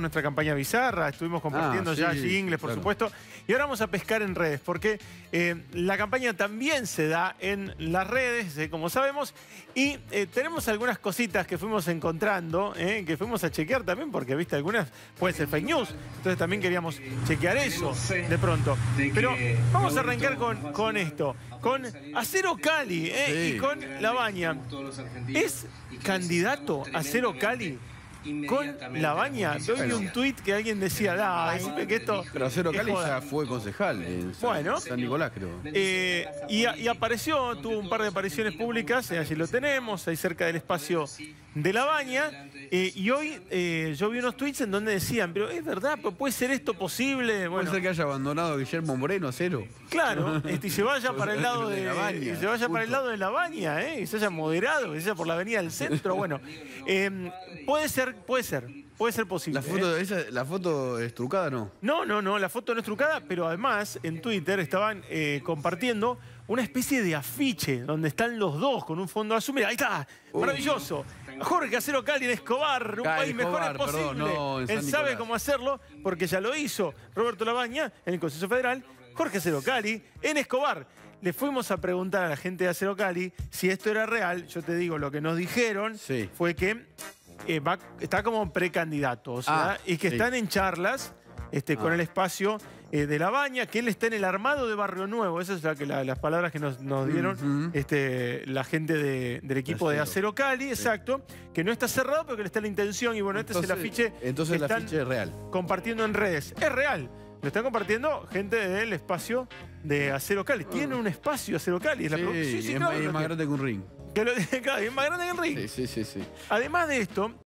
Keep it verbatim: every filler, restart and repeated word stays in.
nuestra campaña bizarra, estuvimos compartiendo ah, sí, ya jingles, por claro. supuesto. Y ahora vamos a pescar en redes, porque eh, la campaña también se da en las redes, eh, como sabemos. Y eh, tenemos algunas cositas que fuimos encontrando, eh, que fuimos a chequear también, porque, viste, algunas pueden ser fake news. Entonces también queríamos chequear eso de pronto. Pero vamos a arrancar con, con esto, con Acero Cali eh, Sí. y con Lavagna. ¿Es candidato Acero Cali con Lavagna? Yo vi un tuit que alguien decía, ah, decime que esto... Pero Acero es Cali joda". ya fue concejal en San, Bueno. San Nicolás, creo. Eh, y, y apareció, tuvo un par de apariciones públicas, eh, allí lo tenemos, ahí cerca del espacio de Lavagna. Eh, y hoy eh, yo vi unos tweets en donde decían, pero es verdad, ¿puede ser esto posible? Bueno, Puede ser que haya abandonado a Guillermo Moreno, Acero. claro, este, y se vaya para el lado de, De Lavagna, y se vaya para el justo. lado de Lavagna, ¿eh? Y se haya moderado, que se haya por la avenida del centro. Bueno, eh, puede ser, puede ser, puede ser posible. La foto, ¿eh? esa, la foto es trucada, ¿no? No, no, no, la foto no es trucada, pero además en Twitter estaban eh, compartiendo una especie de afiche donde están los dos con un fondo azul. Mira, ahí está, maravilloso. Jorge Acero Cali en Escobar, un Ah, país mejor Escobar, imposible. perdón, no, en San Él sabe Nicolás. cómo hacerlo porque ya lo hizo Roberto Lavagna en el Consejo Federal. Jorge Acero Cali en Escobar. Le fuimos a preguntar a la gente de Acero Cali si esto era real. Yo te digo, lo que nos dijeron Sí. fue que eh, va, está como precandidato, o sea, Ah, y que sí. están en charlas este, con Ah. el espacio eh, de Lavagna, que él está en el armado de Barrio Nuevo. Esas son la que la- las palabras que nos, nos dieron Ujú. este, la gente de- del equipo de Acero. Acero Cali, exacto, que no está cerrado, pero que le está la intención. Y bueno, este es el afiche Entonces que el están afiche es real. compartiendo en redes. Es real. Lo están compartiendo gente del espacio de Acero Cali. ¿Tiene un espacio Acero Cali? Es la Sí, pregunta. Sí, sí, es, claro es que lo más tiene. grande que un ring. Que lo- claro, es más grande que el ring. Sí, sí, sí, sí. Además de esto,